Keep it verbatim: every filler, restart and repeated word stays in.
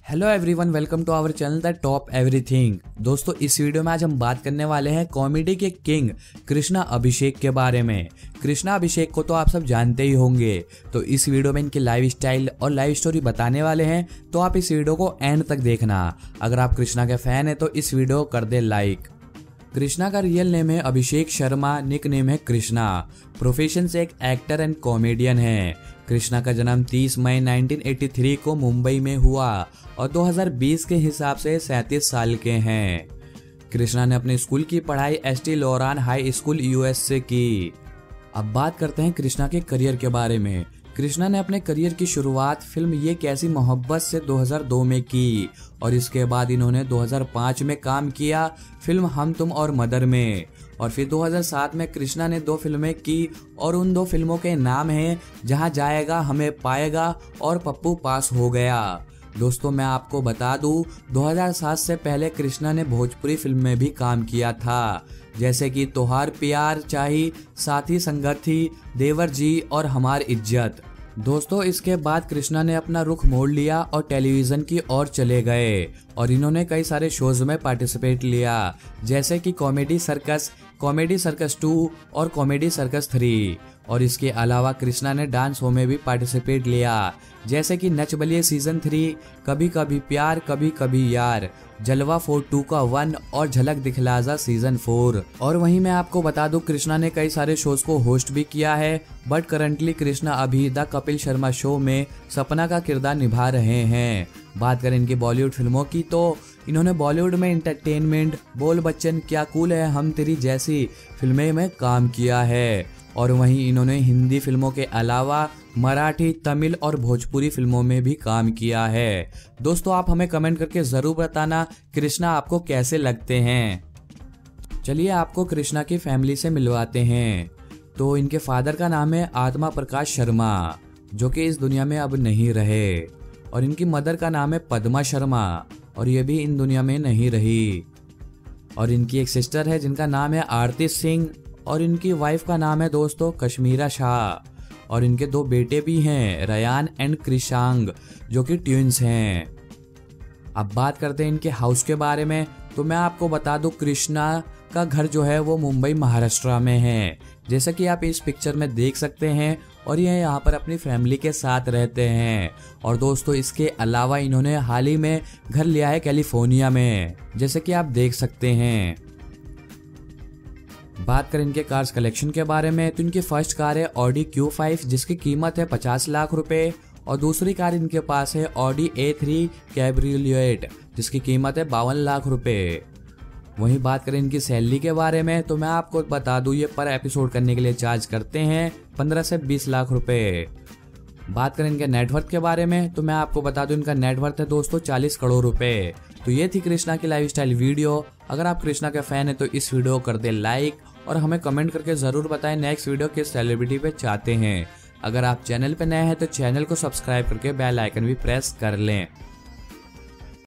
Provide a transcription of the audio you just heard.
Hello everyone, welcome to our channel the top everything. दोस्तों, इस video में आज हम बात करने वाले हैं कॉमेडी के किंग कृष्णा अभिषेक के बारे में। कृष्णा अभिषेक को तो आप सब जानते ही होंगे, तो इस वीडियो में इनकी लाइफ स्टाइल और लाइफ स्टोरी बताने वाले हैं, तो आप इस वीडियो को एंड तक देखना। अगर आप कृष्णा के फैन हैं तो इस वीडियो को कर दे लाइक। कृष्णा का रियल नेम है अभिषेक शर्मा, निक नेम है कृष्णा। प्रोफेशन से एक एक्टर एंड कॉमेडियन है। कृष्णा का जन्म तीस मई उन्नीस सौ तिरासी को मुंबई में हुआ और दो हज़ार बीस के हिसाब से सैंतीस साल के हैं। कृष्णा ने अपनी स्कूल की पढ़ाई S T Loran high school US से की। अब बात करते हैं कृष्णा के करियर के बारे में। कृष्णा ने अपने करियर की शुरुआत फिल्म ये कैसी मोहब्बत से दो हज़ार दो में की और इसके बाद इन्होंने दो हज़ार पाँच में काम किया फिल्म हम तुम और मदर में, और फिर दो हज़ार सात में कृष्णा ने दो फिल्में की और उन दो फिल्मों के नाम हैं जहां जाएगा हमें पाएगा और पप्पू पास हो गया। दोस्तों, मैं आपको बता दूं, दो हज़ार सात से पहले कृष्णा ने भोजपुरी फिल्म में भी काम किया था, जैसे कि तोहार प्यार चाही, साथी संगति, देवर जी और हमार इज्जत। दोस्तों, इसके बाद कृष्णा ने अपना रुख मोड़ लिया और टेलीविजन की ओर चले गए और इन्होंने कई सारे शोज में पार्टिसिपेट लिया, जैसे कि comedy circus, comedy circus two और कॉमेडी सर्कस थ्री। और इसके अलावा कृष्णा ने डांस शो में भी पार्टिसिपेट लिया, जैसे कि नच बलिए सीजन थ्री, कभी कभी प्यार कभी कभी यार, जलवा फोर टू का वन और झलक दिखलाजा सीजन फोर। और वहीं मैं आपको बता दूं, कृष्णा ने कई सारे शोज को होस्ट भी किया है, बट करंटली कृष्णा अभी द कपिल शर्मा शो में सपना का किरदार निभा रहे हैं। बात करें इनकी बॉलीवुड फिल्मों की, तो इन्होंने बॉलीवुड में एंटरटेनमेंट, बोल बच्चन, क्या कूल है हम तेरी जैसी फिल्में में काम किया है। और वहीं इन्होंने हिंदी फिल्मों के अलावा मराठी, तमिल और भोजपुरी फिल्मों में भी काम किया है। दोस्तों, आप हमें कमेंट करके जरूर बताना कृष्णा आपको कैसे लगते हैं। चलिए आपको कृष्णा की फैमिली से मिलवाते हैं। तो इनके फादर का नाम है आत्मा प्रकाश शर्मा, जो कि इस दुनिया में अब नहीं रहे, और इनकी मदर का नाम है पद्मा शर्मा, और ये भी इन दुनिया में नहीं रही। और इनकी एक सिस्टर है जिनका नाम है आरती सिंह, और इनकी वाइफ का नाम है दोस्तों कश्मीरा शाह। और इनके दो बेटे भी हैं, रयान एंड कृषांग, जो कि ट्विंस हैं। अब बात करते हैं इनके हाउस के बारे में, तो मैं आपको बता दूं, कृष्णा का घर जो है वो मुंबई महाराष्ट्र में है, जैसा कि आप इस पिक्चर में देख सकते हैं, और ये यहाँ पर अपनी फैमिली के साथ रहते हैं। और दोस्तों, इसके अलावा इन्होंने हाल ही में घर लिया है कैलिफोर्निया में, जैसे कि आप देख सकते हैं। बात करें इनके कार्स कलेक्शन के बारे में, तो इनकी फर्स्ट कार है ऑडी क्यू फाइव, जिसकी कीमत है पचास लाख रुपए, और दूसरी कार इनके पास है ऑडी ए थ्री कैब्रियोलेट, जिसकी कीमत है बावन लाख रुपए। वहीं बात करें इनकी सैलरी के बारे में, तो मैं आपको बता दूं, ये पर एपिसोड करने के लिए चार्ज करते हैं पंद्रह से बीस लाख रुपए। बात करें इनके नेटवर्थ के बारे में, तो मैं आपको बता दूं, इनका नेटवर्थ है दोस्तों चालीस करोड़ रुपए। तो ये थी कृष्णा की लाइफस्टाइल वीडियो। अगर आप कृष्णा के फैन हैं तो इस वीडियो को कर दे लाइक, और हमें कमेंट करके जरूर बताएं नेक्स्ट वीडियो किस सेलिब्रिटी पे चाहते हैं। अगर आप चैनल पे नए हैं तो चैनल को सब्सक्राइब करके बेल आइकन भी प्रेस कर लें।